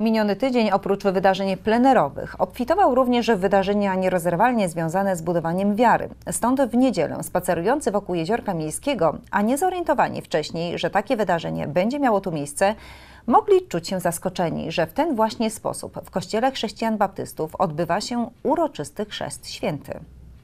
Miniony tydzień oprócz wydarzeń plenerowych obfitował również w wydarzenia nierozerwalnie związane z budowaniem wiary. Stąd w niedzielę spacerujący wokół Jeziorka Miejskiego, a nie zorientowani wcześniej, że takie wydarzenie będzie miało tu miejsce, mogli czuć się zaskoczeni, że w ten właśnie sposób w Kościele Chrześcijan Baptystów odbywa się uroczysty chrzest święty.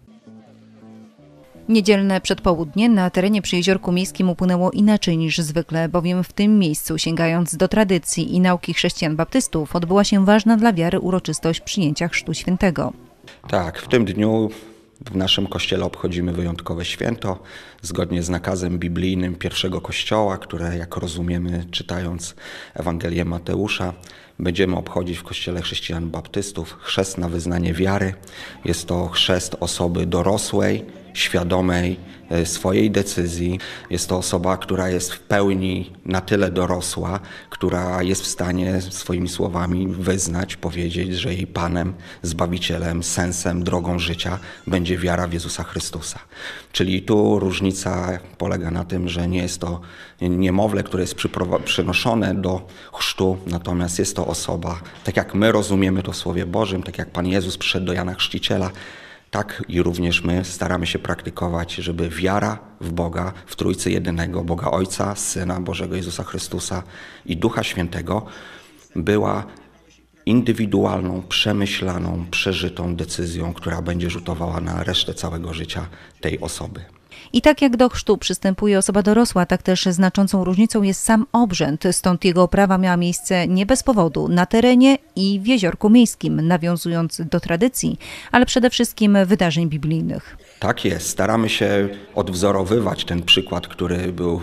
Niedzielne przedpołudnie na terenie przy Jeziorku Miejskim upłynęło inaczej niż zwykle, bowiem w tym miejscu, sięgając do tradycji i nauki chrześcijan baptystów, odbyła się ważna dla wiary uroczystość przyjęcia Chrztu Świętego. Tak, w tym dniu w naszym kościele obchodzimy wyjątkowe święto, zgodnie z nakazem biblijnym pierwszego kościoła, które, jak rozumiemy, czytając Ewangelię Mateusza, będziemy obchodzić w Kościele Chrześcijan Baptystów chrzest na wyznanie wiary. Jest to chrzest osoby dorosłej, świadomej swojej decyzji. Jest to osoba, która jest w pełni na tyle dorosła, która jest w stanie swoimi słowami wyznać, powiedzieć, że jej Panem, Zbawicielem, sensem, drogą życia będzie wiara w Jezusa Chrystusa. Czyli tu różnica polega na tym, że nie jest to niemowlę, które jest przynoszone do chrztu, natomiast jest to osoba, tak jak my rozumiemy to w Słowie Bożym, tak jak Pan Jezus przyszedł do Jana Chrzciciela, tak i również my staramy się praktykować, żeby wiara w Boga, w Trójcy Jedynego, Boga Ojca, Syna Bożego Jezusa Chrystusa i Ducha Świętego była indywidualną, przemyślaną, przeżytą decyzją, która będzie rzutowała na resztę całego życia tej osoby. I tak jak do chrztu przystępuje osoba dorosła, tak też znaczącą różnicą jest sam obrzęd, stąd jego oprawa miała miejsce nie bez powodu na terenie i w Jeziorku Miejskim, nawiązując do tradycji, ale przede wszystkim wydarzeń biblijnych. Tak jest, staramy się odwzorowywać ten przykład, który był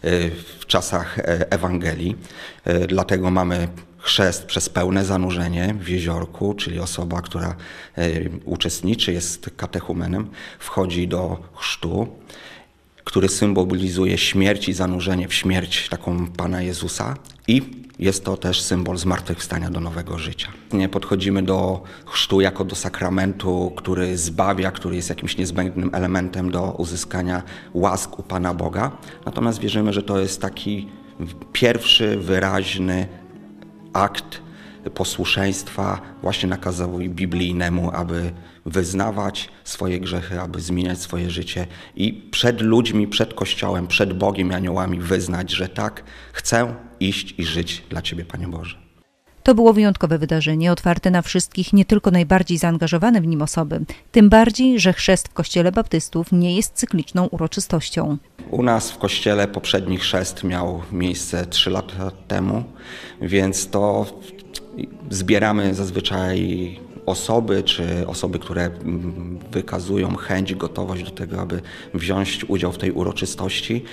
w czasach Ewangelii, dlatego mamy chrzest przez pełne zanurzenie w jeziorku, czyli osoba, która uczestniczy, jest katechumenem, wchodzi do chrztu, który symbolizuje śmierć i zanurzenie w śmierć taką Pana Jezusa i jest to też symbol zmartwychwstania do nowego życia. Nie podchodzimy do chrztu jako do sakramentu, który zbawia, który jest jakimś niezbędnym elementem do uzyskania łask u Pana Boga, natomiast wierzymy, że to jest taki pierwszy, wyraźny akt posłuszeństwa właśnie nakazowi biblijnemu, aby wyznawać swoje grzechy, aby zmieniać swoje życie i przed ludźmi, przed Kościołem, przed Bogiem i aniołami wyznać, że tak, chcę iść i żyć dla Ciebie, Panie Boże. To było wyjątkowe wydarzenie, otwarte na wszystkich, nie tylko najbardziej zaangażowane w nim osoby. Tym bardziej, że chrzest w Kościele Baptystów nie jest cykliczną uroczystością. U nas w Kościele poprzedni chrzest miał miejsce 3 lata temu, więc to zbieramy zazwyczaj osoby, czy osoby, które wykazują chęć, gotowość do tego, aby wziąć udział w tej uroczystości.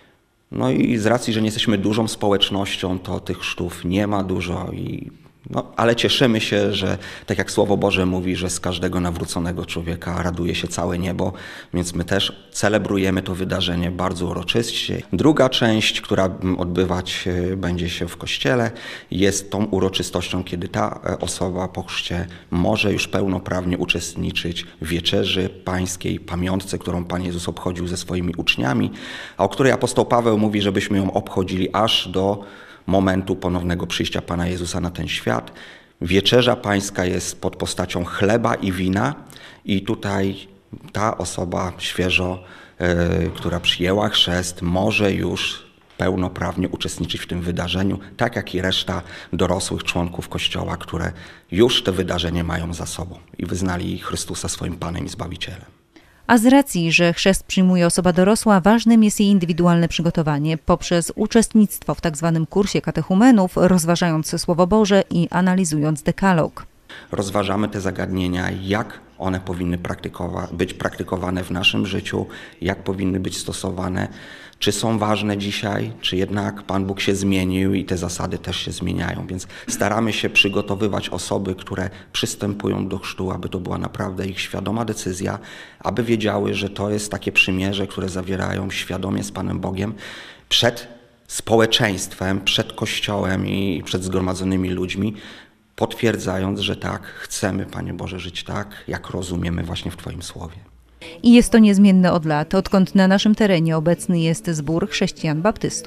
No i z racji, że nie jesteśmy dużą społecznością, to tych chrztów nie ma dużo, ale cieszymy się, że tak jak Słowo Boże mówi, że z każdego nawróconego człowieka raduje się całe niebo, więc my też celebrujemy to wydarzenie bardzo uroczyście. Druga część, która odbywać będzie się w Kościele, jest tą uroczystością, kiedy ta osoba po chrzcie może już pełnoprawnie uczestniczyć w wieczerzy pańskiej, pamiątce, którą Pan Jezus obchodził ze swoimi uczniami, a o której apostoł Paweł mówi, żebyśmy ją obchodzili aż do momentu ponownego przyjścia Pana Jezusa na ten świat. Wieczerza pańska jest pod postacią chleba i wina i tutaj ta osoba świeżo, która przyjęła chrzest, może już pełnoprawnie uczestniczyć w tym wydarzeniu, tak jak i reszta dorosłych członków Kościoła, które już te wydarzenie mają za sobą i wyznali Chrystusa swoim Panem i Zbawicielem. A z racji, że chrzest przyjmuje osoba dorosła, ważnym jest jej indywidualne przygotowanie poprzez uczestnictwo w tzw. kursie katechumenów, rozważając Słowo Boże i analizując dekalog. Rozważamy te zagadnienia, jak one powinny być praktykowane w naszym życiu, jak powinny być stosowane, czy są ważne dzisiaj, czy jednak Pan Bóg się zmienił i te zasady też się zmieniają. Więc staramy się przygotowywać osoby, które przystępują do chrztu, aby to była naprawdę ich świadoma decyzja, aby wiedziały, że to jest takie przymierze, które zawierają świadomie z Panem Bogiem przed społeczeństwem, przed Kościołem i przed zgromadzonymi ludźmi, potwierdzając, że tak, chcemy, Panie Boże, żyć tak, jak rozumiemy właśnie w Twoim Słowie. I jest to niezmienne od lat, odkąd na naszym terenie obecny jest zbór chrześcijan baptystów.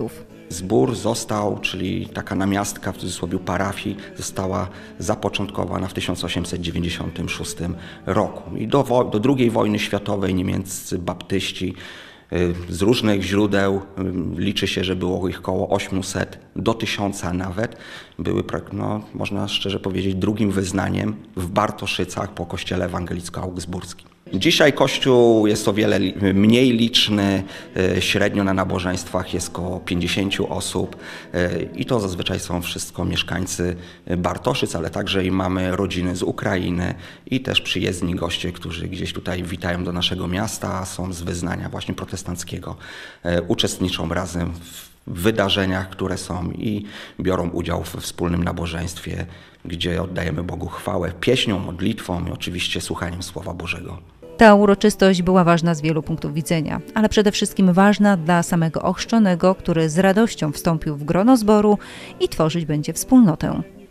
Zbór został, czyli taka namiastka w cudzysłowie parafii, została zapoczątkowana w 1896 roku. I do II wojny światowej niemieccy baptyści z różnych źródeł, liczy się, że było ich około 800 do 1000 nawet, były, no, można szczerze powiedzieć, drugim wyznaniem w Bartoszycach po kościele ewangelicko-augsburskim. Dzisiaj kościół jest o wiele mniej liczny, średnio na nabożeństwach jest około 50 osób i to zazwyczaj są wszystko mieszkańcy Bartoszyc, ale także i mamy rodziny z Ukrainy i też przyjezdni goście, którzy gdzieś tutaj witają do naszego miasta, są z wyznania właśnie protestanckiego, uczestniczą razem w wydarzeniach, które są i biorą udział we wspólnym nabożeństwie, gdzie oddajemy Bogu chwałę pieśnią, modlitwą i oczywiście słuchaniem Słowa Bożego. Ta uroczystość była ważna z wielu punktów widzenia, ale przede wszystkim ważna dla samego ochrzczonego, który z radością wstąpił w grono zboru i tworzyć będzie wspólnotę.